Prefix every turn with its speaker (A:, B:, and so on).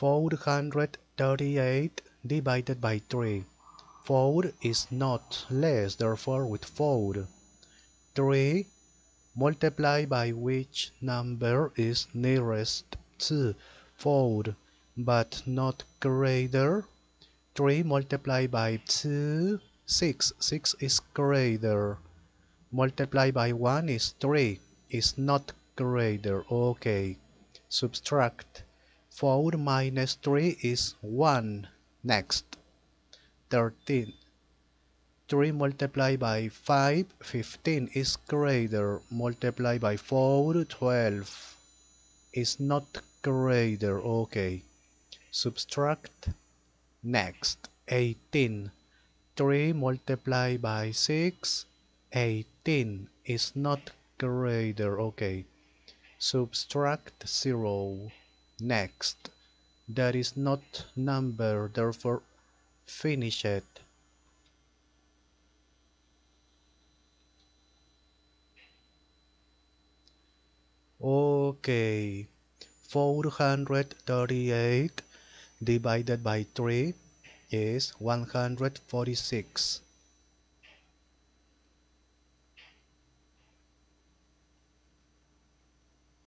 A: 438 divided by 3. 4 is not less, therefore with 4. 3 multiplied by which number is nearest to 4 but not greater. 3 multiplied by 2, 6. 6 is greater. Multiplied by 1 is 3. Is not greater. Okay. Subtract. 4 minus 3 is 1. Next. 13. 3 multiplied by 5, 15 is greater. Multiplied by 4, 12 is not greater. Okay. Subtract. Next. 18. 3 multiplied by 6, 18 is not greater. Okay. Subtract 0. Next. That is not number, therefore finish it. Okay. 438 divided by 3 is 146.